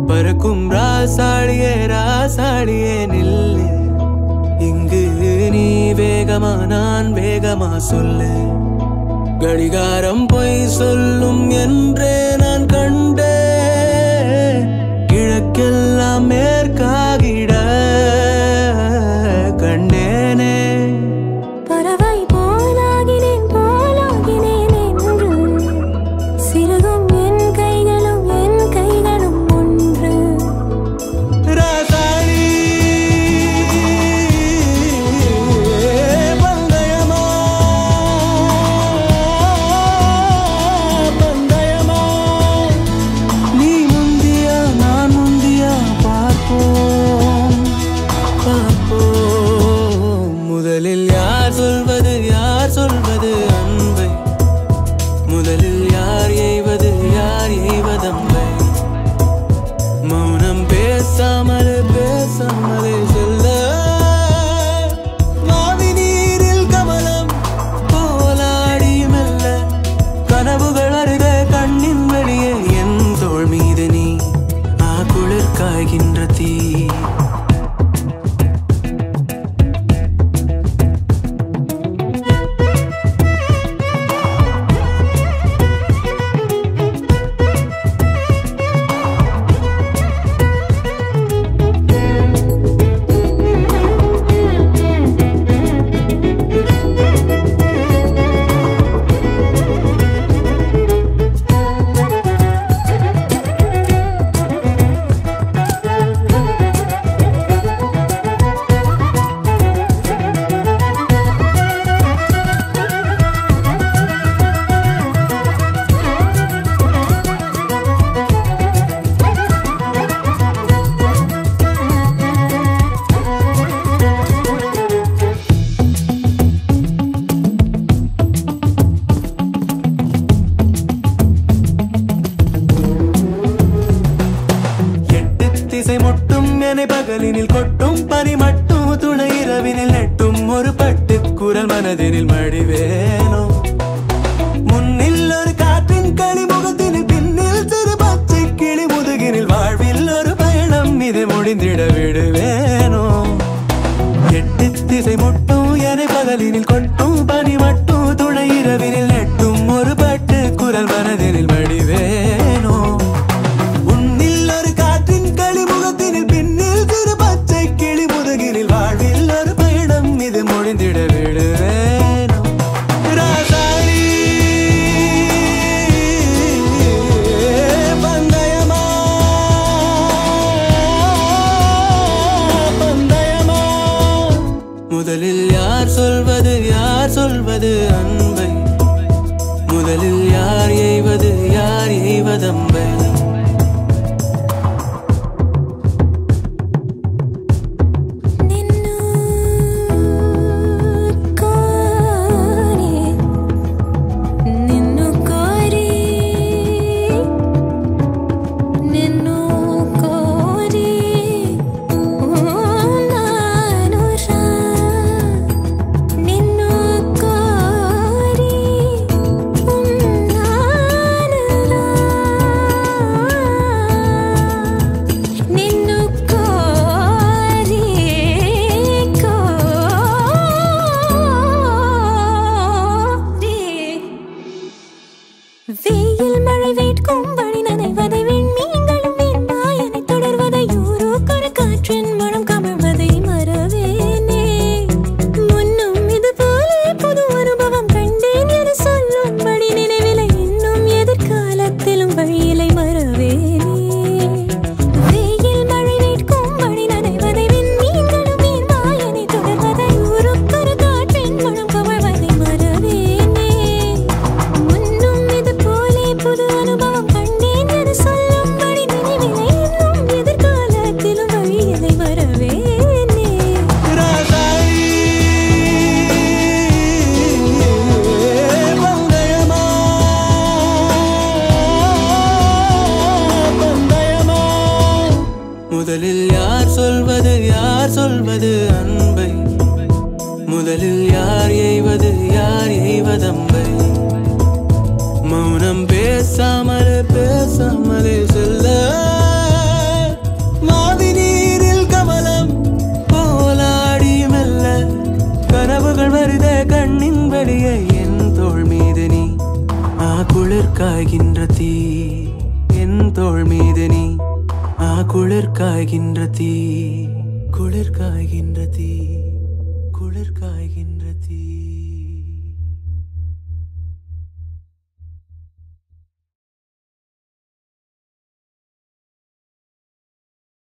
பறக்கும் ராசாடியே ராசாடியே நில்லு இங்கு நீ வேகமா நான் வேகமா சொல்லு கடிகாரம் பொய் சொல்லும் என்றே நான் கண்டே கிழக்கெல்லாம் மேற்காகிட கண்டேனே பறவை போலாகினேன் போலாகினேன் என்று சிறுகும் என் கைகளும் ஒன்று ராசாடி பந்தயமா பந்தயமா நீ முந்தியா நான் முந்தியா பார்ப்போம் பார்ப்போம் முதலில் யார் சொல்வது அன்பை முதலில் யார் எய்வதம்பை மௌனம் பேசாமலே செல்ல மாவி நீரில் கமலம் போலாடி மெல்ல கனவுகள் அருக கண்ணின் வெளியே என் தோள் மீது நீ குளிர் காய்கின்ற தீ பகலினில் கொட்டும் பனி மட்டும் துணை இரவினில் நெட்டும் ஒரு பட்டு குரல் மனதினில் மடிவேனோ முன்னில் ஒரு காற்றின் களி முகத்தினில் பின்னில் சிறு பச்சை கிளி முதுகினில் வாழ்வில் ஒரு பயணம் இது முடிந்திட விடுவேனோ எட்டு திசை முட்டும் என பகலினில் கொட்டும் பனி மட்டும் துணை இரவினில் நெட்டும் ஒரு பட்டு குரல் மனதினில் மடிவேனோ முடிந்திட விடுவேனோ ராசாடி பந்தயமா பந்தயமா முதலில் யார் சொல்வது அன்பை முதலில் யார் எய்வதம்பை வெயில் மழை வேட்கும் வழி நனைவதை விண்மீன்களும் வெண்மாயனை தொடர்வதை யூரோக்கொரு காற்றின் மனம் கமழ்வதை மறவேனே முன்னும் இது போலே புது அனுபவம் கண்டேன் என சொல்லும்படி நினைவிலை இன்னும் எதிர்காலத்திலும் வழியிலை மறவேனே வெயில் மழை வேட்கும் வழி நனைவதை விண்மீன்களும் வெண்மாயனை தொடர்வதை யூரோக்கொரு காற்றின் மனம் கமழ்வதை மறவேனே புது அனுபவம் கண்டேன் என சொல்லும்படி நினைவிலை இன்னும் எதிர்காலத்திலும் வழியிலை வரவேனே ராசாடி பந்தயமா பந்தயமா முதலில் யார் சொல்வது அன்பை முதலில் யார் எய்வதம்பை மௌனம் பேசாமலே செல்ல வெளியே என் தோள் மீது நீ குளிர் காய்கின்ற தீ என் தோள் மீது நீ குளிர் காய்கின்ற தீ குளிர் காய்கின்ற தீ குளிர் காய்கின்ற தீ